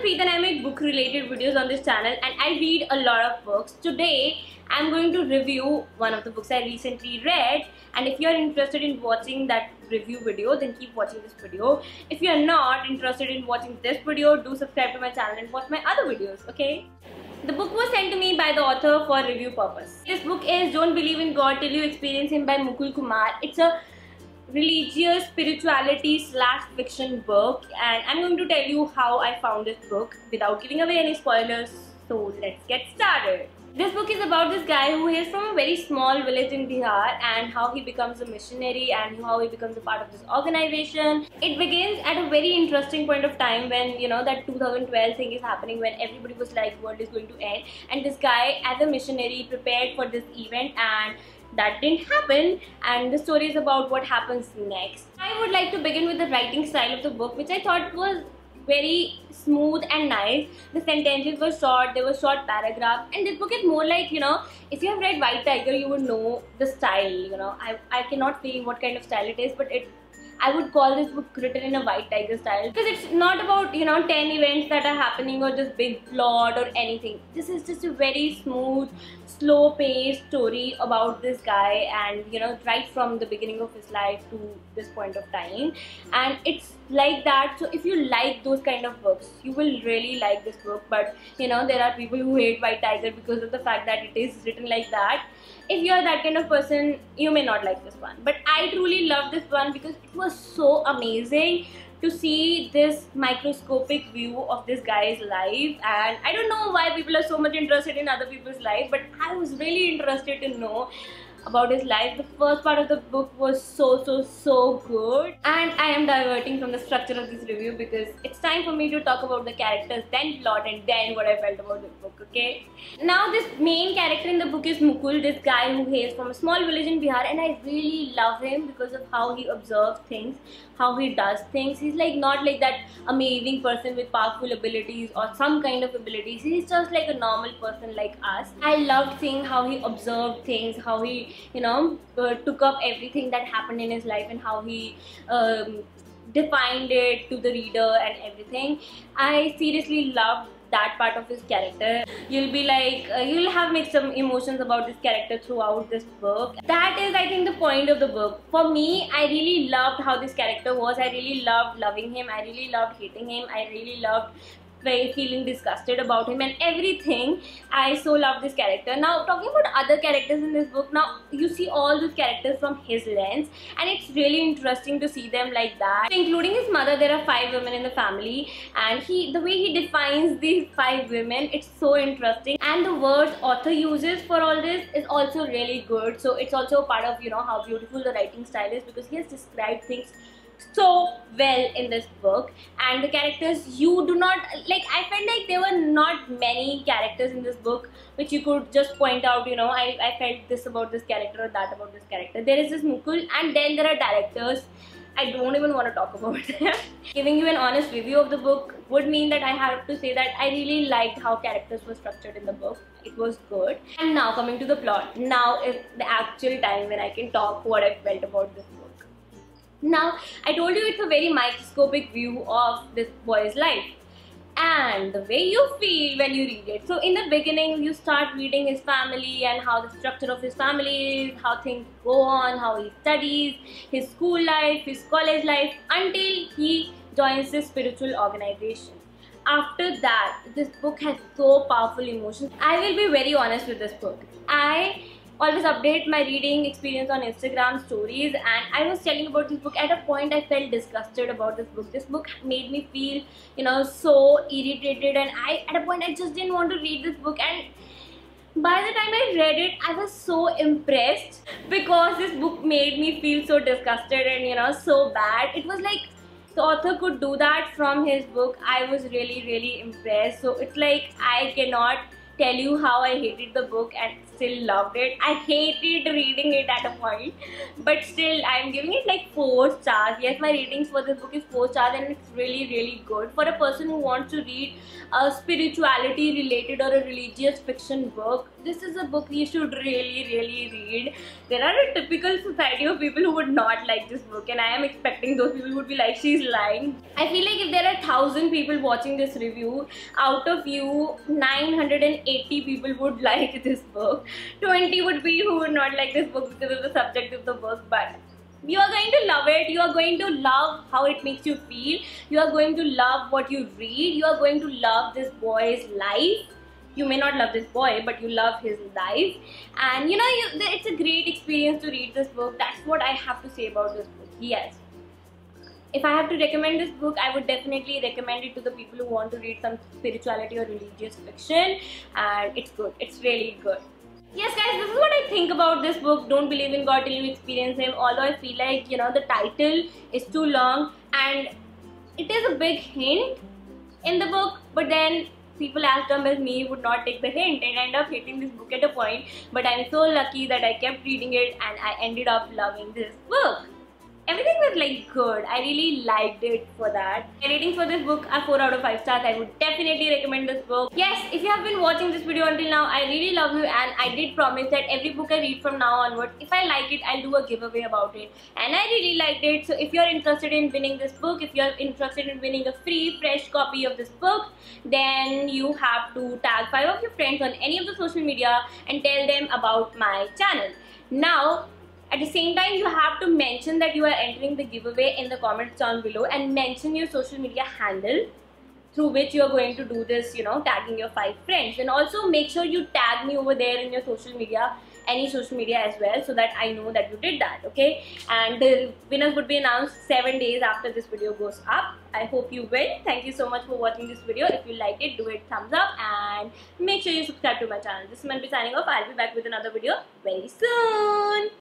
Preet and I make book related videos on this channel and I read a lot of books. Today I'm going to review one of the books I recently read, and if you are interested in watching that review video then keep watching this video. If you are not interested in watching this video, do subscribe to my channel and watch my other videos, okay? The book was sent to me by the author for review purpose. This book is Don't Believe in God Till You Experience Him by Mukul Kumar. It's a religious spirituality / fiction book, and I'm going to tell you how I found this book without giving away any spoilers. So let's get started. This book is about this guy who is from a very small village in Bihar and how he becomes a missionary and how he becomes a part of this organization. It begins at a very interesting point of time when, you know, that 2012 thing is happening, when everybody was like world is going to end, and this guy as a missionary prepared for this event and that didn't happen, and the story is about what happens next. I would like to begin with the writing style of the book, which I thought was very smooth and nice. The sentences were short, they were short paragraphs, and this book is more like, you know, if you have read White Tiger you would know the style, you know. I cannot say what kind of style it is, but I would call this book written in a White Tiger style, because it's not about, you know, 10 events that are happening or just big plot or anything. This is just a very smooth, slow paced story about this guy, and, you know, right from the beginning of his life to this point of time, and it's like that. So if you like those kind of books, you will really like this book. But, you know, there are people who hate White Tiger because of the fact that it is written like that. If you are that kind of person, you may not like this one, but I truly love this one because it was so amazing to see this microscopic view of this guy's life. And I don't know why people are so much interested in other people's life, but I was really interested to know about his life. The first part of the book was so good, and I am diverting from the structure of this review because it's time for me to talk about the characters, then plot, and then what I felt about this book, okay? Now this main character in the book is Mukul, this guy who hails from a small village in Bihar, and I really love him because of how he observes things, how he does things. He's like not like that amazing person with powerful abilities or some kind of abilities. He's just like a normal person like us. I loved seeing how he observed things, how he, you know, took up everything that happened in his life and how he defined it to the reader and everything. I seriously loved that part of his character. You'll be like, you'll have mixed some emotions about this character throughout this book. That is, I think, the point of the book. For me, I really loved how this character was. I really loved loving him. I really loved hating him. I really loved feeling disgusted about him and everything. I so love this character. Now talking about other characters in this book, now you see all those characters from his lens, and it's really interesting to see them like that. Including his mother, there are 5 women in the family, and the way he defines these 5 women, it's so interesting. And the words author uses for all this is also really good. So it's also a part of, you know, how beautiful the writing style is, because he has described things so well in this book. And the characters, you do not like, I felt like there were not many characters in this book which you could just point out, you know, I felt this about this character or that about this character. There is this Mukul, and then there are directors. I don't even want to talk about them. Giving you an honest review of the book would mean that I have to say that I really liked how characters were structured in the book. It was good. And now coming to the plot. Now is the actual time when I can talk what I felt about this book. Now, I told you it's a very microscopic view of this boy's life and the way you feel when you read it. So in the beginning, you start reading his family and how the structure of his family is, how things go on, how he studies, his school life, his college life, until he joins this spiritual organization. After that, this book has so powerful emotions. I will be very honest with this book. I always update my reading experience on Instagram stories, and I was telling about this book. At a point I felt disgusted about this book. This book made me feel, you know, so irritated, and at a point I just didn't want to read this book. And by the time I read it, I was so impressed because this book made me feel so disgusted and, you know, so bad. It was like the author could do that from his book. I was really impressed. So it's like I cannot tell you how I hated the book, and still loved it. I hated reading it at a point, but still I'm giving it like 4 stars. Yes, my ratings for this book is 4 stars, and it's really good for a person who wants to read a spirituality related or a religious fiction book. This is a book you should really read. There are a typical society of people who would not like this book, and I am expecting those people would be like, she's lying. I feel like if there are 1,000 people watching this review, out of you 980 people would like this book. 20 would be who would not like this book because of the subject of the book, but you are going to love it. You are going to love how it makes you feel. You are going to love what you read. You are going to love this boy's life. You may not love this boy, but you love his life. And you know, it's a great experience to read this book. That's what I have to say about this book. Yes. If I have to recommend this book, I would definitely recommend it to the people who want to read some spirituality or religious fiction. And it's good. It's really good. Yes guys, this is what I think about this book, Don't Believe in God Till You Experience Him. Although I feel like, you know, the title is too long and it is a big hint in the book, but then people as dumb as me would not take the hint and end up hating this book at a point. But I'm so lucky that I kept reading it and I ended up loving this book. Everything was like good. I really liked it for that. My ratings for this book are 4 out of 5 stars. I would definitely recommend this book. Yes, if you have been watching this video until now, I really love you, and I did promise that every book I read from now onward, if I like it, I'll do a giveaway about it. And I really liked it. So if you're interested in winning this book, if you're interested in winning a free, fresh copy of this book, then you have to tag 5 of your friends on any of the social media and tell them about my channel. Now, at the same time, you have to mention that you are entering the giveaway in the comments down below and mention your social media handle through which you are going to do this, you know, tagging your 5 friends. And also make sure you tag me over there in your social media, any social media as well, so that I know that you did that, okay? And the winners would be announced 7 days after this video goes up. I hope you win. Thank you so much for watching this video. If you liked it, do it thumbs up and make sure you subscribe to my channel. This is Manvi signing off. I'll be back with another video very soon.